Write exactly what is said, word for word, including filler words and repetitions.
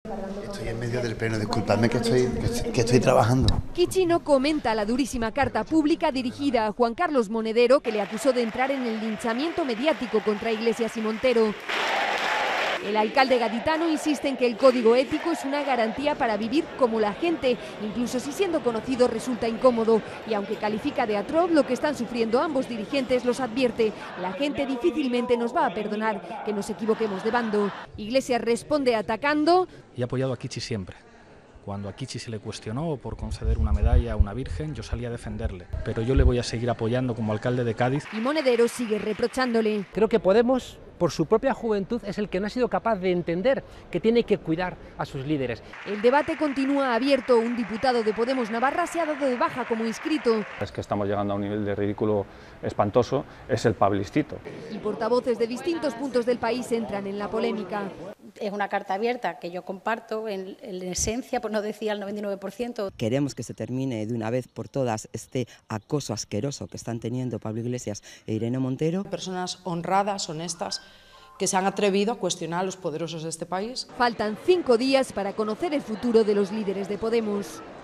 Estoy en medio del pleno, disculpadme que estoy, que estoy trabajando. Kichi no comenta la durísima carta pública dirigida a Juan Carlos Monedero, que le acusó de entrar en el linchamiento mediático contra Iglesias y Montero. El alcalde gaditano insiste en que el código ético es una garantía para vivir como la gente, incluso si siendo conocido resulta incómodo. Y aunque califica de atroz lo que están sufriendo ambos dirigentes, los advierte: la gente difícilmente nos va a perdonar que nos equivoquemos de bando. Iglesias responde atacando. Y he apoyado a Kichi siempre. Cuando a Kichi se le cuestionó por conceder una medalla a una virgen, yo salí a defenderle. Pero yo le voy a seguir apoyando como alcalde de Cádiz. Y Monedero sigue reprochándole. Creo que Podemos, por su propia juventud, es el que no ha sido capaz de entender que tiene que cuidar a sus líderes. El debate continúa abierto. Un diputado de Podemos Navarra se ha dado de baja como inscrito. Es que estamos llegando a un nivel de ridículo espantoso, es el pablistito. Y portavoces de distintos puntos del país entran en la polémica. Es una carta abierta que yo comparto en, en esencia, por no decir al noventa y nueve por ciento. Queremos que se termine de una vez por todas este acoso asqueroso que están teniendo Pablo Iglesias e Irene Montero. Personas honradas, honestas, que se han atrevido a cuestionar a los poderosos de este país. Faltan cinco días para conocer el futuro de los líderes de Podemos.